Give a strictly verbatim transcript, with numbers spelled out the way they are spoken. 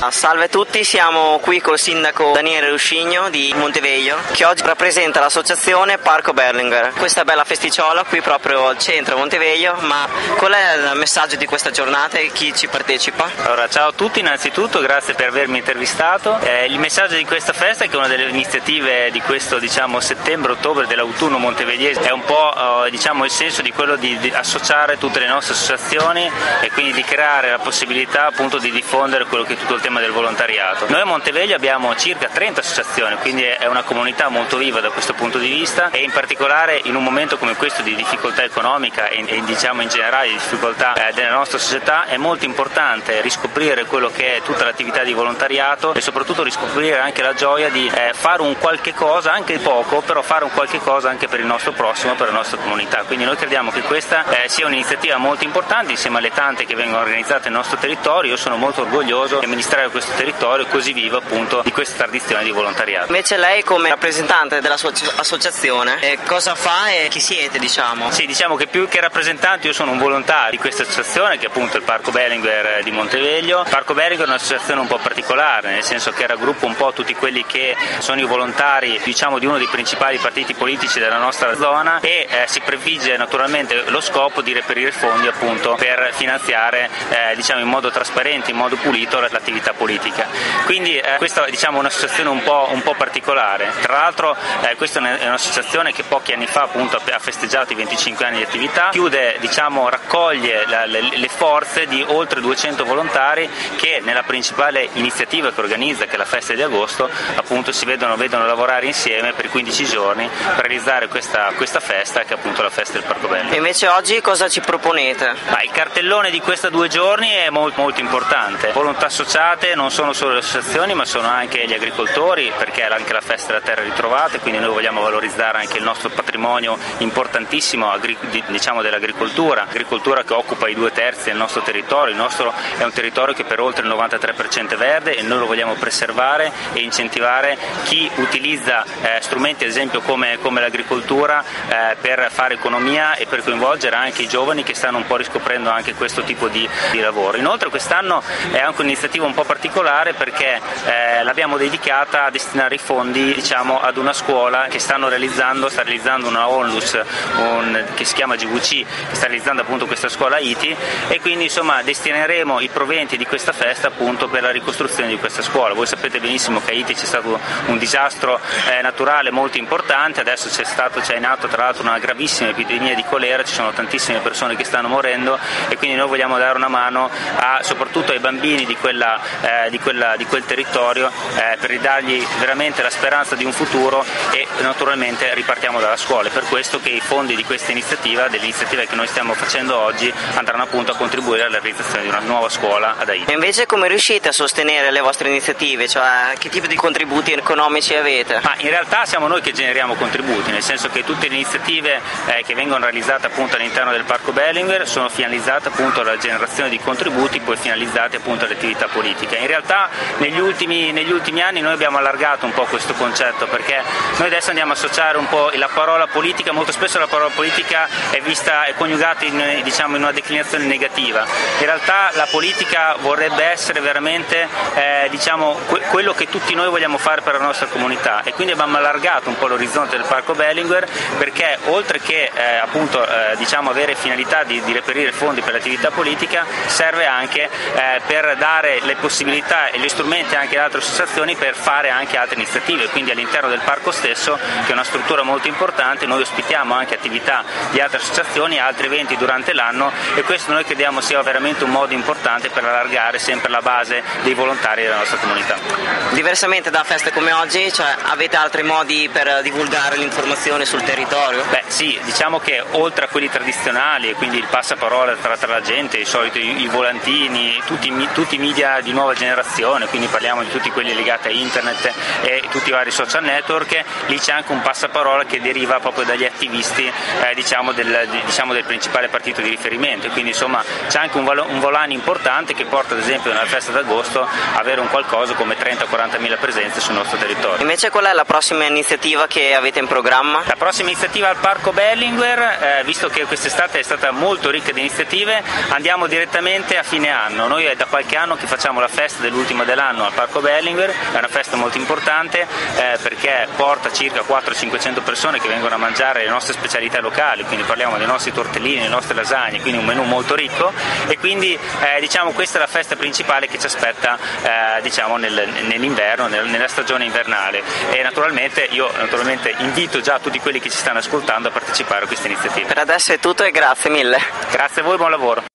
Salve a tutti, siamo qui col sindaco Daniele Ruscigno di Monteveglio, che oggi rappresenta l'associazione Parco Berlinguer. Questa bella festicciola qui proprio al centro Monteveglio, ma qual è il messaggio di questa giornata e chi ci partecipa? Allora, ciao a tutti, innanzitutto grazie per avermi intervistato. Eh, il messaggio di questa festa, che è una delle iniziative di questo diciamo settembre-ottobre dell'autunno montevegliese, è un po' eh, diciamo il senso di quello di, di associare tutte le nostre associazioni e quindi di creare la possibilità appunto di diffondere quello che è tutto il tema del volontariato. Noi a Monteveglio abbiamo circa trenta associazioni, quindi è una comunità molto viva da questo punto di vista, e in particolare in un momento come questo di difficoltà economica e, e diciamo in generale di difficoltà eh, della nostra società è molto importante riscoprire quello che è tutta l'attività di volontariato e soprattutto riscoprire anche la gioia di eh, fare un qualche cosa, anche poco, però fare un qualche cosa anche per il nostro prossimo, per la nostra comunità. Quindi noi crediamo che questa eh, sia un'iniziativa molto importante insieme alle tante che vengono organizzate nel nostro territorio. Io sono molto orgoglioso di amministrare questo territorio così vivo appunto di questa tradizione di volontariato. Invece lei come rappresentante della sua associazione eh, cosa fa e chi siete, diciamo? Sì, diciamo che più che rappresentante io sono un volontario di questa associazione che è appunto il Parco Berlinguer di Monteveglio. Il Parco Berlinguer è un'associazione un po' particolare, nel senso che raggruppa un po' tutti quelli che sono i volontari diciamo di uno dei principali partiti politici della nostra zona e eh, si prefigge naturalmente lo scopo di reperire fondi appunto per finanziare eh, diciamo in modo trasparente, in modo pulito l'attività politica. Quindi eh, questa diciamo, è un'associazione un po', un po' particolare. Tra l'altro eh, questa è un'associazione che pochi anni fa appunto ha festeggiato i venticinque anni di attività, chiude, diciamo, raccoglie la, le, le forze di oltre duecento volontari che nella principale iniziativa che organizza, che è la festa di agosto, appunto si vedono, vedono lavorare insieme per quindici giorni per realizzare questa, questa festa che è appunto la festa del Parco Berlinguer. E invece oggi cosa ci proponete? Ah, il cartellone di questi due giorni è molto, molto importante. Volontà associate non sono solo le associazioni ma sono anche gli agricoltori, perché è anche la festa della terra ritrovata, quindi noi vogliamo valorizzare anche il nostro patrimonio importantissimo agri- diciamo dell'agricoltura, agricoltura che occupa i due terzi del nostro territorio. Il nostro è un territorio che per oltre il novantatré per cento è verde e noi lo vogliamo preservare e incentivare chi utilizza eh, strumenti ad esempio come, come l'agricoltura eh, per fare economia e per coinvolgere anche i giovani che stanno un po' riscoprendo anche questo tipo di, di lavoro. Inoltre quest'anno è anche un'iniziativa un po' particolare perché eh, l'abbiamo dedicata a destinare i fondi diciamo ad una scuola che stanno realizzando, sta realizzando una onlus un, che si chiama G V C, che sta realizzando appunto questa scuola I T I, e quindi insomma destineremo i proventi di questa festa appunto per la ricostruzione di questa scuola. Voi sapete benissimo che a I T I c'è stato un disastro eh, naturale molto importante, adesso c'è stato c'è in atto tra l'altro una gravissima epidemia di colera, ci sono tantissime persone che stanno morendo e quindi noi vogliamo dare una mano a, soprattutto ai bambini di, quella, eh, di, quella, di quel territorio eh, per ridargli veramente la speranza di un futuro, e naturalmente ripartiamo dalla scuola. È per questo che i fondi di questa iniziativa, delle iniziative che noi stiamo facendo oggi, andranno appunto a contribuire alla realizzazione di una nuova scuola ad Aiti. E invece come riuscite a sostenere le vostre iniziative? Cioè che tipo di contributi economici avete? Ma in realtà siamo noi che generiamo contributi, nel senso che tutte le iniziative eh, che vengono realizzate appunto all'interno del Parco Berlinguer sono finalizzate appunto alla generazione di contributi, poi finalizzate appunto alle attività politiche. In realtà negli ultimi, negli ultimi anni noi abbiamo allargato un po' questo concetto, perché noi adesso andiamo a associare un po' la parola politica, molto spesso la parola politica è vista è coniugata in, diciamo, in una declinazione negativa. In realtà la politica vorrebbe essere veramente eh, diciamo, que- quello che tutti noi vogliamo fare per la nostra comunità, e quindi abbiamo allargato un po' l'orizzonte del Parco Berlinguer, perché oltre che eh, appunto eh, diciamo avere finalità di, di reperire fondi per l'attività politica, serve anche eh, per dare le possibilità e gli strumenti anche ad altre associazioni per fare anche altre iniziative. Quindi all'interno del parco stesso, che è una struttura molto importante, noi ospitiamo anche attività di altre associazioni, altri eventi durante l'anno, e questo noi crediamo sia veramente un modo importante per allargare sempre la base dei volontari della nostra comunità. Diversamente da feste come oggi, cioè, avete altri modi per divulgare l'informazione sul territorio? Beh sì, diciamo che oltre a quelli tradizionali, e quindi il passaparola tra, tra la gente, i soliti i, i volantini, tutti, tutti i media di nuova generazione, quindi parliamo di tutti quelli legati a internet e tutti i vari social network, lì c'è anche un passaparola che deriva proprio dagli attivisti eh, diciamo, del, diciamo del principale partito di riferimento, e quindi insomma c'è anche un, valo, un volano importante che porta ad esempio nella festa d'agosto a avere un qualcosa come trenta quaranta mila presenze sul nostro territorio. Invece qual è la prossima iniziativa che avete in programma? La prossima iniziativa al Parco Berlinguer, eh, visto che quest'estate è stata molto ricca di iniziative, andiamo direttamente a fine anno. Noi è da qualche anno che facciamo la festa dell'ultima dell'anno al Parco Berlinguer, è una festa molto importante eh, perché porta circa quattrocento cinquecento persone che vengono a mangiare le nostre specialità locali, quindi parliamo dei nostri tortellini, delle nostre lasagne, quindi un menù molto ricco e quindi eh, diciamo questa è la festa principale che ci aspetta eh, diciamo nel, nell'inverno, nel, nella stagione invernale e naturalmente io naturalmente invito già tutti quelli che ci stanno ascoltando a partecipare a questa iniziativa. Per adesso è tutto e grazie mille. Grazie a voi, buon lavoro.